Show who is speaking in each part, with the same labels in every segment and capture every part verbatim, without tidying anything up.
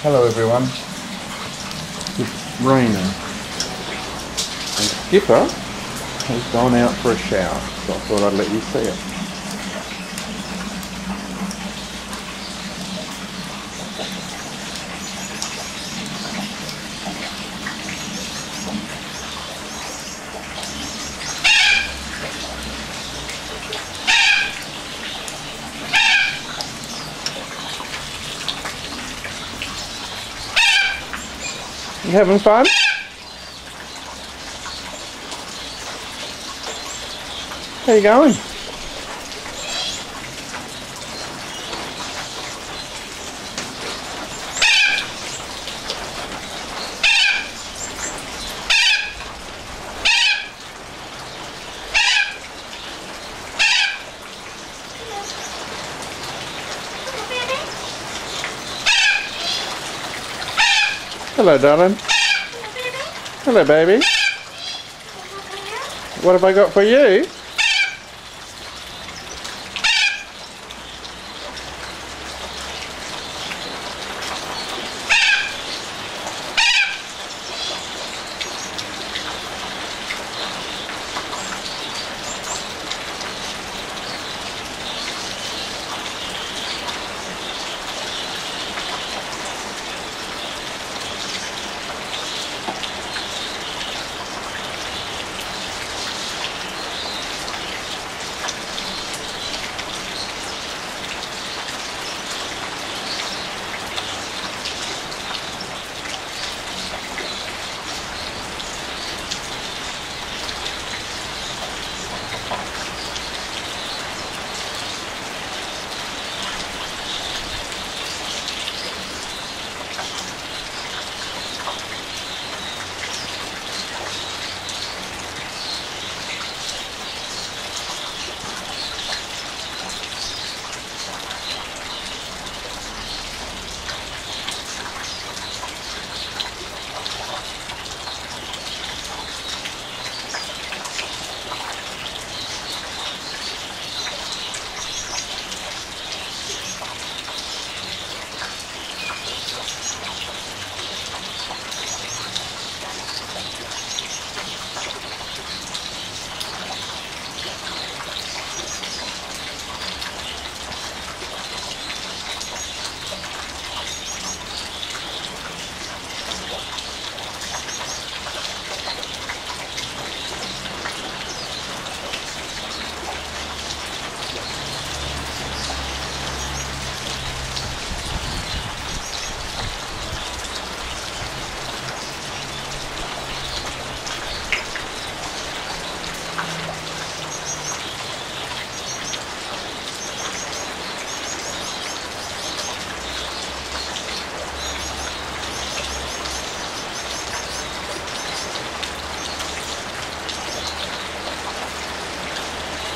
Speaker 1: Hello everyone, it's raining and Skippah has gone out for a shower, so I thought I'd let you see it. You having fun? How you going? Hello, darling. Hello, baby. What have I got for you?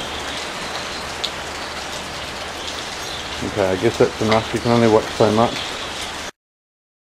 Speaker 1: Okay, I guess that's enough. You can only watch so much.